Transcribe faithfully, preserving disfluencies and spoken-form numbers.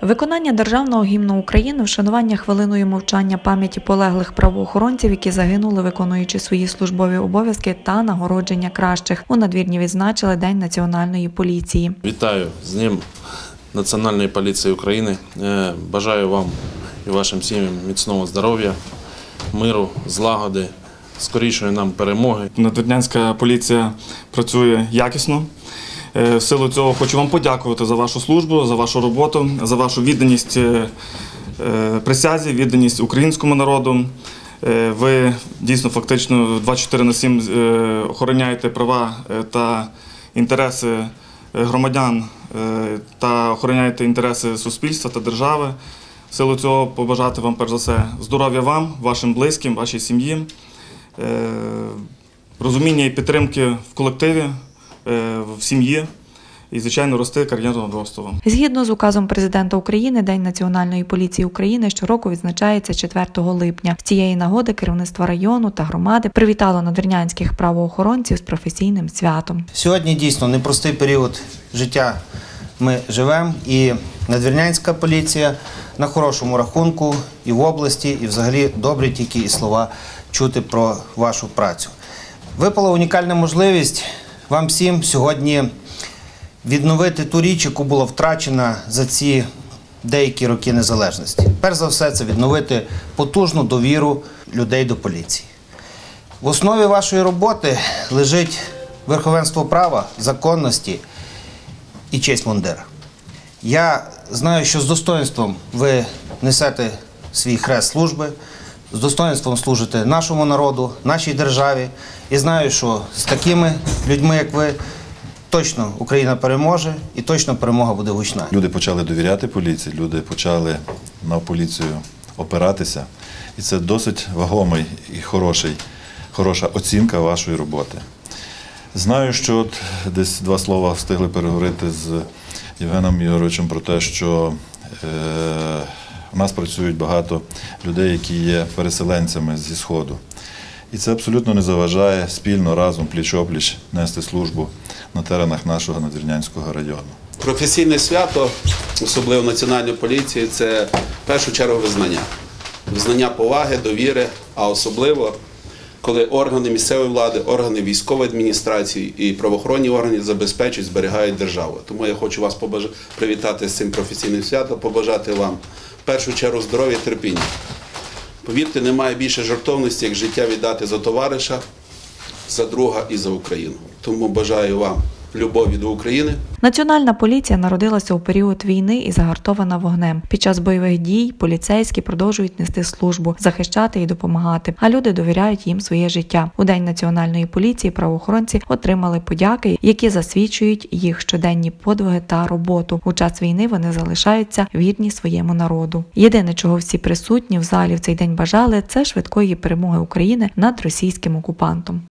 Виконання Державного гімну України, вшанування хвилиною мовчання пам'яті полеглих правоохоронців, які загинули, виконуючи свої службові обов'язки, та нагородження кращих. У надвірні відзначили День Національної поліції. Вітаю з Днем Національної поліції України. Бажаю вам і вашим сім'ям міцного здоров'я, миру, злагоди, скорішої нам перемоги. Надвірнянська поліція працює якісно. В силу цього хочу вам подякувати за вашу службу, за вашу роботу, за вашу відданість присязі, відданість українському народу. Ви дійсно фактично двадцять чотири на сім охороняєте права та інтереси громадян та охороняєте інтереси суспільства та держави. В силу цього побажати вам перш за все здоров'я вам, вашим близьким, вашій сім'ї, розуміння і підтримки в колективі, в сім'ї і, звичайно, рости кар'єрного росту вам. Згідно з указом президента України, День Національної поліції України щороку відзначається четвертого липня. З цієї нагоди керівництво району та громади привітало надвірнянських правоохоронців з професійним святом. Сьогодні дійсно непростий період життя ми живемо, і надвірнянська поліція на хорошому рахунку і в області, і взагалі добрі тільки і слова чути про вашу працю. Випала унікальна можливість вам всім сьогодні відновити ту річ, яку була втрачена за ці деякі роки незалежності. Перш за все, це відновити потужну довіру людей до поліції. В основі вашої роботи лежить верховенство права, законності і честь мундира. Я знаю, що з достоинством ви несете свій хрест служби, з достоинством служите нашому народу, нашій державі. І знаю, що з такими людьми, як ви, точно Україна переможе і точно перемога буде гучна. Люди почали довіряти поліції, люди почали на поліцію опиратися. І це досить вагомий і хороший, хороша оцінка вашої роботи. Знаю, що от десь два слова встигли переговорити з Євгеном Ігоровичем про те, що е, у нас працюють багато людей, які є переселенцями зі Сходу. І це абсолютно не заважає спільно, разом, пліч-опліч нести службу на теренах нашого Надвірнянського району. Професійне свято, особливо Національної поліції, це в першу чергу визнання. Визнання поваги, довіри, а особливо, коли органи місцевої влади, органи військової адміністрації і правоохоронні органи забезпечують, зберігають державу. Тому я хочу вас побаж... привітати з цим професійним святом, побажати вам в першу чергу здоров'я і терпіння. Повірте, немає більше жертовності, як життя віддати за товариша, за друга і за Україну. Тому бажаю вам любові до України. Національна поліція народилася у період війни і загартована вогнем. Під час бойових дій поліцейські продовжують нести службу, захищати і допомагати, а люди довіряють їм своє життя. У День Національної поліції правоохоронці отримали подяки, які засвідчують їх щоденні подвиги та роботу. У час війни вони залишаються вірні своєму народу. Єдине, чого всі присутні в залі в цей день бажали, це швидкої перемоги України над російським окупантом.